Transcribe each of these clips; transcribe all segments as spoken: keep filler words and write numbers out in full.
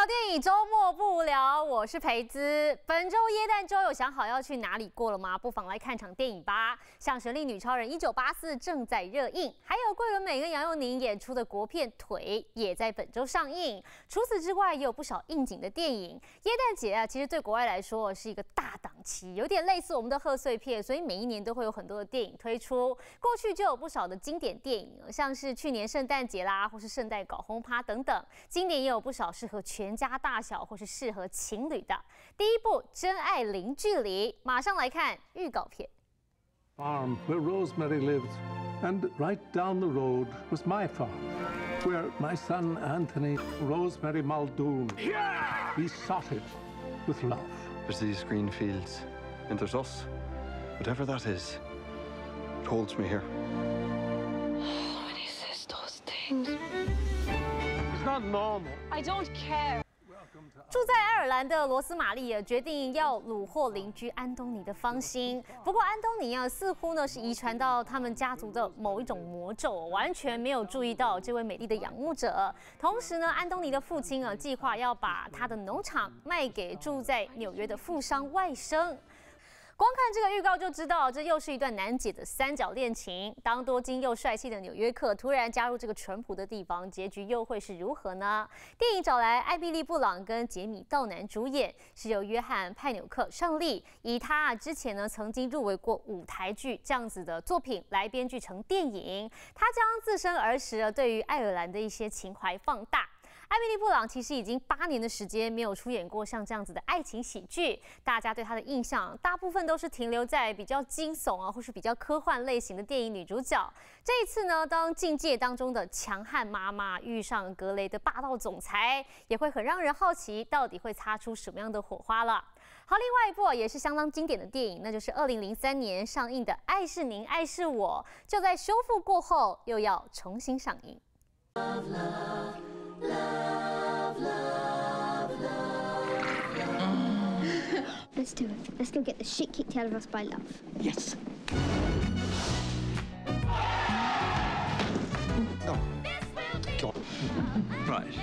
聊电影，周末不无聊，我是培姿。本周耶诞周有想好要去哪里过了吗？不妨来看场电影吧。像《神力女超人一九八四》正在热映，还有桂纶镁跟杨佑宁演出的国片《腿》也在本周上映。除此之外，也有不少应景的电影。耶诞节啊，其实对国外来说是一个大档期，有点类似我们的贺岁片，所以每一年都会有很多的电影推出。过去就有不少的经典电影，像是去年圣诞节啦，或是圣诞搞轰趴等等。今年也有不少适合全家大小或是适合情侣的。第一部《真爱零距离》，马上来看预告片。 Farm where Rosemary lived, and right down the road was my farm, where my son Anthony, Rosemary Muldoon, yeah! besotted with love. There's these green fields, and there's us. Whatever that is, it holds me here. When he says those things, It's not normal. I don't care. 住在爱尔兰的罗斯玛丽也决定要虏获邻居安东尼的芳心。不过安东尼啊，似乎呢是遗传到他们家族的某一种魔咒，完全没有注意到这位美丽的仰慕者。同时呢，安东尼的父亲啊，计划要把他的农场卖给住在纽约的富商外甥。光看这个预告就知道，这又是一段难解的三角恋情。当多金又帅气的纽约客突然加入这个淳朴的地方，结局又会是如何呢？电影找来艾米丽·布朗跟杰米·道南主演，是由约翰·派纽克上力，以他啊之前呢曾经入围过舞台剧这样子的作品来编剧成电影。他将自身儿时对于爱尔兰的一些情怀放大。艾米丽·布朗其实已经八年的时间没有出演过像这样子的爱情喜剧，大家对她的印象大部分都是停留在比较惊悚啊，或是比较科幻类型的电影女主角。这一次呢，当境界当中的强悍妈妈遇上格雷的霸道总裁，也会很让人好奇，到底会擦出什么样的火花了。好，另外一部也是相当经典的电影，那就是二零零三年上映的《爱是您，爱是我》，就在修复过后又要重新上映。Love, love. Love, love, love, love. Let's do it. Let's go get the shit kicked out of us by love. Yes. Oh. God. Right.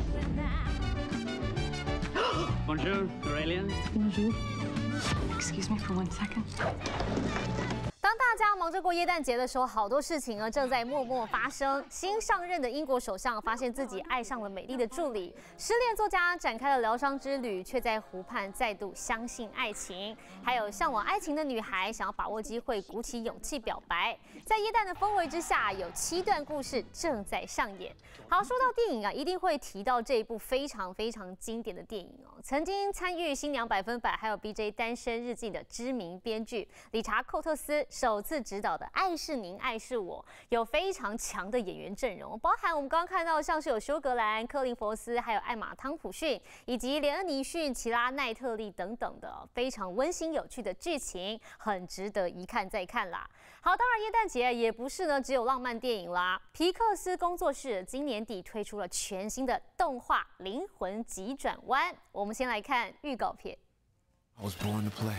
Bonjour, Aurelia. Bonjour. Excuse me for one second. 当大家忙着过耶诞节的时候，好多事情呢正在默默发生。新上任的英国首相发现自己爱上了美丽的助理，失恋作家展开了疗伤之旅，却在湖畔再度相信爱情。还有向往爱情的女孩想要把握机会，鼓起勇气表白。在耶诞的氛围之下，有七段故事正在上演。好，说到电影啊，一定会提到这一部非常非常经典的电影哦。曾经参与《新娘百分百》还有《B J 单身日记》的知名编剧理查·寇特斯首次执导的《爱是您，爱是我》，有非常强的演员阵容，包含我们刚刚看到像是有休格兰、科林·佛斯，还有艾玛·汤普逊，以及连恩·尼逊、奇拉·奈特利等等的非常温馨有趣的剧情，很值得一看再看啦。好，当然耶诞节也不是呢只有浪漫电影啦，皮克斯工作室今年底推出了全新的动画《灵魂急转弯》，我们先来看预告片。 I was born to play.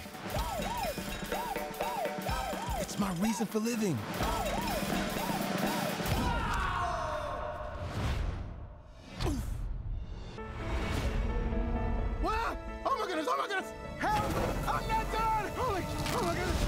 It's my reason for living. Wow! Oh my goodness! Oh my goodness! Help! I'm not done! Holy! Oh my goodness!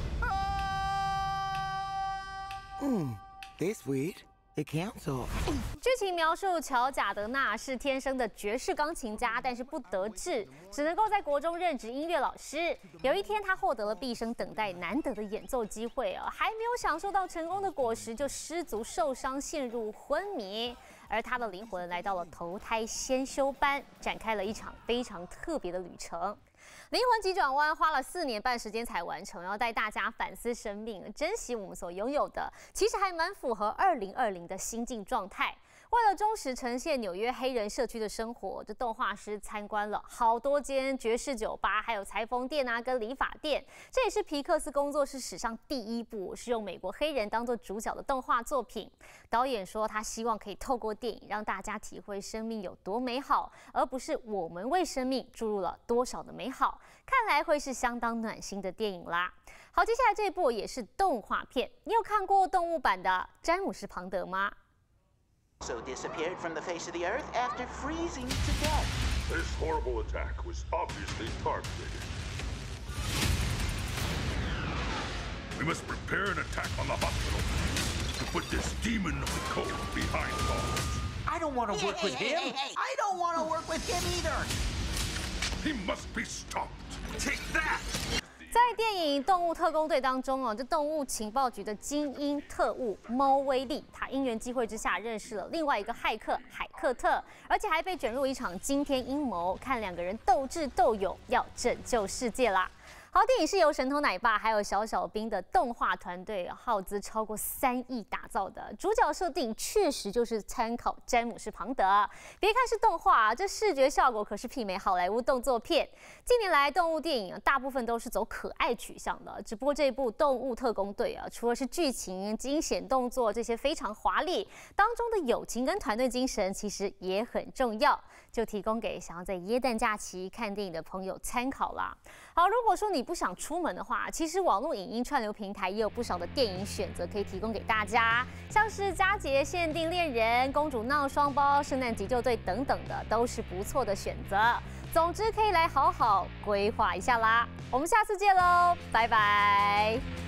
Hmm, that's weird. The council. 剧情描述乔·贾德纳是天生的爵士钢琴家，但是不得志，只能够在国中任职音乐老师。有一天，他获得了毕生等待难得的演奏机会啊，还没有享受到成功的果实，就失足受伤，陷入昏迷。而他的灵魂来到了投胎先修班，展开了一场非常特别的旅程。灵魂急转弯花了四年半时间才完成，要带大家反思生命，珍惜我们所拥有的，其实还蛮符合二零二零的心境状态。为了忠实呈现纽约黑人社区的生活，这动画师参观了好多间爵士酒吧，还有裁缝店啊，跟理发店。这也是皮克斯工作室史上第一部是用美国黑人当作主角的动画作品。导演说，他希望可以透过电影让大家体会生命有多美好，而不是我们为生命注入了多少的美好。看来会是相当暖心的电影啦。好，接下来这一部也是动画片，你有看过动物版的《詹姆斯·庞德》吗？ So disappeared from the face of the earth after freezing to death. This horrible attack was obviously targeted. We must prepare an attack on the hospital to put this demon of the cold behind bars. I don't want to work with him. I don't want to work with him either. He must be stopped. Take that. 在电影《动物特工队》当中哦，这动物情报局的精英特务猫威利，他因缘机会之下认识了另外一个骇客海克特，而且还被卷入一场惊天阴谋，看两个人斗智斗勇，要拯救世界啦。 好，电影是由神偷奶爸还有小小兵的动画团队耗资超过三亿打造的，主角设定确实就是参考詹姆斯庞德。别看是动画，这视觉效果可是媲美好莱坞动作片。近年来动物电影大部分都是走可爱取向的，只不过这部《动物特工队》啊，除了是剧情、惊险动作这些非常华丽，当中的友情跟团队精神其实也很重要，就提供给想要在耶诞假期看电影的朋友参考啦。好，如果说你不想出门的话，其实网络影音串流平台也有不少的电影选择可以提供给大家，像是佳节限定恋人、公主闹双胞、圣诞急救队等等的，都是不错的选择。总之，可以来好好规划一下啦。我们下次见喽，拜拜。